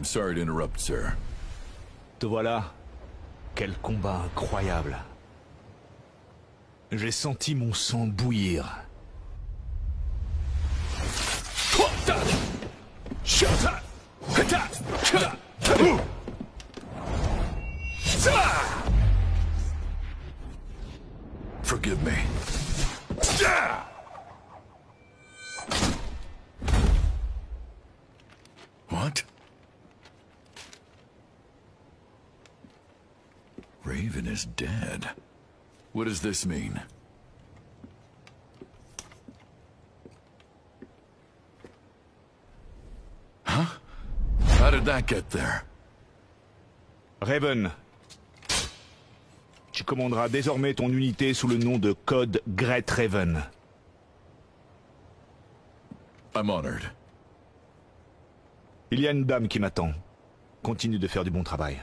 sorry to interrupt, sir. Te voilà. Quel combat incroyable. J'ai senti mon sang bouillir. Forgive me. What? Raven is dead. What does this mean? Huh? How did that get there? Raven. Tu commanderas désormais ton unité sous le nom de Code Great Raven. I'm honored. Il y a une dame qui m'attend. Continue de faire du bon travail.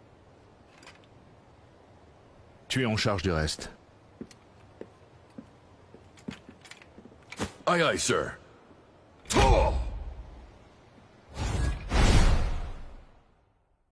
Tu es en charge du reste. Aye, aye, sir.